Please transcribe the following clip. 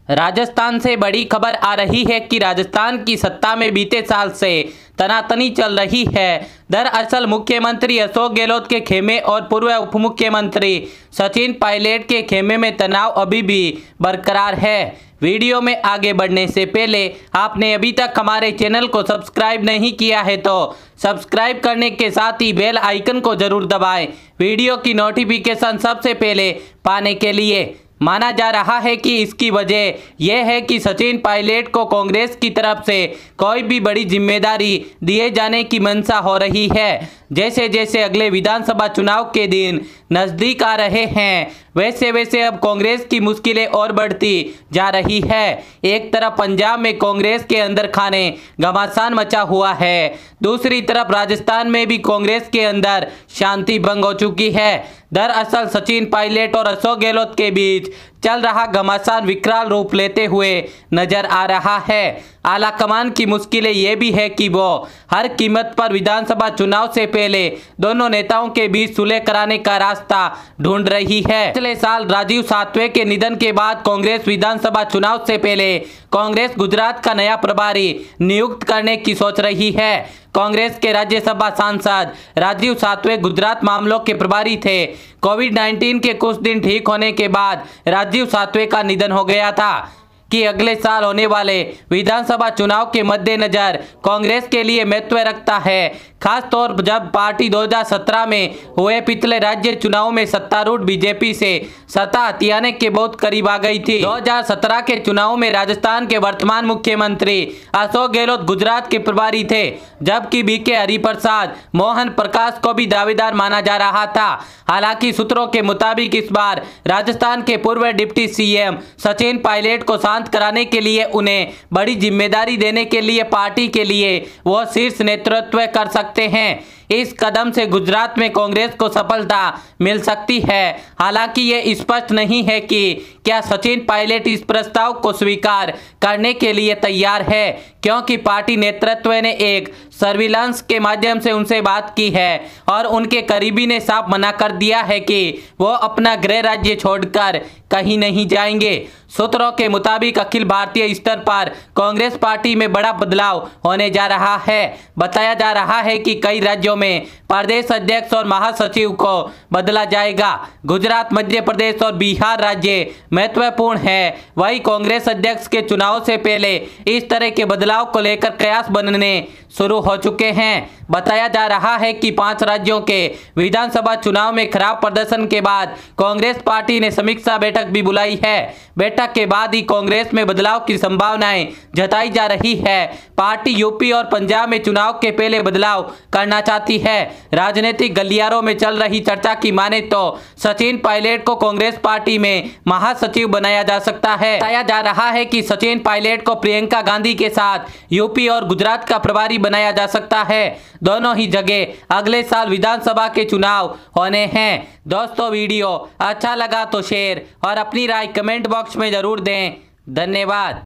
राजस्थान से बड़ी खबर आ रही है कि राजस्थान की सत्ता में बीते साल से तनातनी चल रही है। दरअसल मुख्यमंत्री अशोक गहलोत के खेमे और पूर्व उप मुख्यमंत्री सचिन पायलट के खेमे में तनाव अभी भी बरकरार है। वीडियो में आगे बढ़ने से पहले आपने अभी तक हमारे चैनल को सब्सक्राइब नहीं किया है तो सब्सक्राइब करने के साथ ही बेल आइकन को जरूर दबाएं, वीडियो की नोटिफिकेशन सबसे पहले पाने के लिए। माना जा रहा है कि इसकी वजह यह है कि सचिन पायलट को कांग्रेस की तरफ से कोई भी बड़ी जिम्मेदारी दिए जाने की मंशा हो रही है। जैसे जैसे अगले विधानसभा चुनाव के दिन नज़दीक आ रहे हैं वैसे वैसे अब कांग्रेस की मुश्किलें और बढ़ती जा रही है। एक तरफ पंजाब में कांग्रेस के अंदर खाने घमासान मचा हुआ है, दूसरी तरफ राजस्थान में भी कांग्रेस के अंदर शांति भंग हो चुकी है। दरअसल सचिन पायलट और अशोक गहलोत के बीच चल रहा घमासान विकराल रूप लेते हुए नजर आ रहा है। आला कमान की मुश्किलें ये भी है कि वो हर कीमत पर विधानसभा चुनाव से पहले दोनों नेताओं के बीच सुलह कराने का रास्ता ढूंढ रही है। पिछले साल राजीव सातवे के निधन के बाद कांग्रेस विधानसभा चुनाव से पहले कांग्रेस गुजरात का नया प्रभारी नियुक्त करने की सोच रही है। कांग्रेस के राज्यसभा सांसद राजीव सातवे गुजरात मामलों के प्रभारी थे। कोविड-19 के कुछ दिन ठीक होने के बाद राजीव सातवे का निधन हो गया था कि अगले साल होने वाले विधानसभा चुनाव के मद्देनजर कांग्रेस के लिए महत्व रखता है, खास तौर पर जब पार्टी 2017 में हुए पिछले राज्य चुनाव में सत्तारूढ़ बीजेपी से सत्ता हथियाने के बहुत करीब आ गई थी। 2017 के चुनाव में राजस्थान के वर्तमान मुख्यमंत्री अशोक गहलोत गुजरात के प्रभारी थे, जबकि बीके हरिप्रसाद मोहन प्रकाश को भी दावेदार माना जा रहा था। हालांकि सूत्रों के मुताबिक इस बार राजस्थान के पूर्व डिप्टी सीएम सचिन पायलट को शांत कराने के लिए उन्हें बड़ी जिम्मेदारी देने के लिए पार्टी के लिए वो शीर्ष नेतृत्व कर सकते हैं। इस कदम से गुजरात में कांग्रेस को सफलता मिल सकती है। हालांकि ये स्पष्ट नहीं है कि क्या सचिन पायलट इस प्रस्ताव को स्वीकार करने के लिए तैयार है, क्योंकि पार्टी नेतृत्व ने एक सर्विलांस के माध्यम से उनसे बात की है और उनके करीबी ने साफ मना कर दिया है कि वो अपना गृह राज्य छोड़कर कहीं नहीं जाएंगे। सूत्रों के मुताबिक अखिल भारतीय स्तर पर कांग्रेस पार्टी में बड़ा बदलाव होने जा रहा है। बताया जा रहा है कि कई राज्यों में प्रदेश अध्यक्ष और महासचिव को बदला जाएगा। गुजरात, मध्य प्रदेश और बिहार राज्य महत्वपूर्ण है। वहीं कांग्रेस अध्यक्ष के चुनाव से पहले इस तरह के बदलाव को लेकर कयास बनने शुरू हो चुके हैं। बताया जा रहा है कि 5 राज्यों के विधानसभा चुनाव में खराब प्रदर्शन के बाद कांग्रेस पार्टी ने समीक्षा बैठक भी बुलाई है। बैठक के बाद ही कांग्रेस में बदलाव की संभावनाएं जताई जा रही है। पार्टी यूपी और पंजाब में चुनाव के पहले बदलाव करना चाहती है। राजनीतिक गलियारों में चल रही चर्चा की माने तो सचिन पायलट को कांग्रेस पार्टी में महासचिव बनाया जा सकता है। बताया जा रहा है कि सचिन पायलट को प्रियंका गांधी के साथ यूपी और गुजरात का प्रभारी बनाया जा सकता है। दोनों ही जगह अगले साल विधानसभा के चुनाव होने हैं। दोस्तों, वीडियो अच्छा लगा तो शेयर और अपनी राय कमेंट बॉक्स में जरूर दें। धन्यवाद।